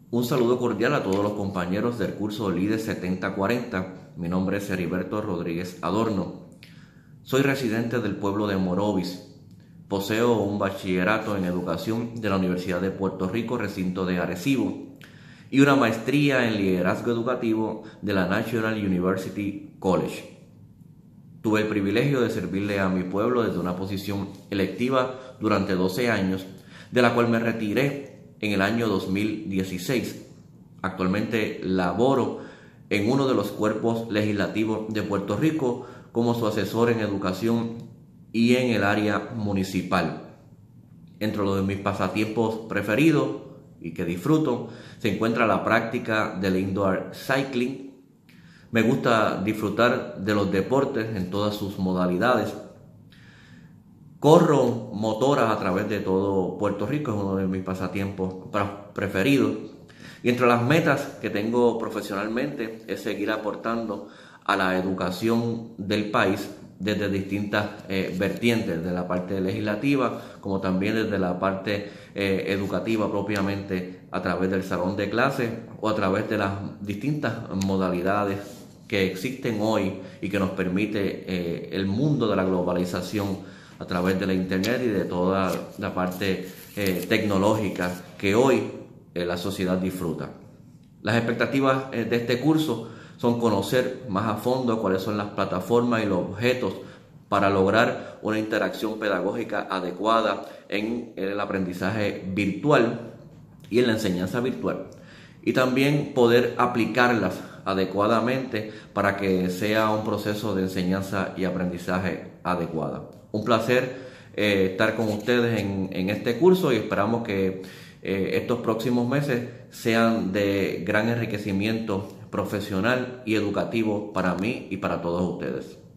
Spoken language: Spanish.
Un saludo cordial a todos los compañeros del curso LIDE 7040. Mi nombre es Heriberto Rodríguez Adorno. Soy residente del pueblo de Morovis. Poseo un bachillerato en educación de la Universidad de Puerto Rico, recinto de Arecibo, y una maestría en liderazgo educativo de la National University College. Tuve el privilegio de servirle a mi pueblo desde una posición electiva durante 12 años, de la cual me retiré en el año 2016. Actualmente laboro en uno de los cuerpos legislativos de Puerto Rico como su asesor en educación y en el área municipal. Entre los de mis pasatiempos preferidos y que disfruto se encuentra la práctica del indoor cycling. Me gusta disfrutar de los deportes en todas sus modalidades. Corro motoras a través de todo Puerto Rico, es uno de mis pasatiempos preferidos. Y entre las metas que tengo profesionalmente es seguir aportando a la educación del país desde distintas vertientes, de la parte legislativa como también desde la parte educativa propiamente a través del salón de clases o a través de las distintas modalidades que existen hoy y que nos permite el mundo de la globalización a través de la internet y de toda la parte tecnológica que hoy la sociedad disfruta. Las expectativas de este curso son conocer más a fondo cuáles son las plataformas y los objetos para lograr una interacción pedagógica adecuada en el aprendizaje virtual y en la enseñanza virtual, y también poder aplicarlas adecuadamente para que sea un proceso de enseñanza y aprendizaje adecuada. Un placer estar con ustedes en este curso y esperamos que estos próximos meses sean de gran enriquecimiento profesional y educativo para mí y para todos ustedes.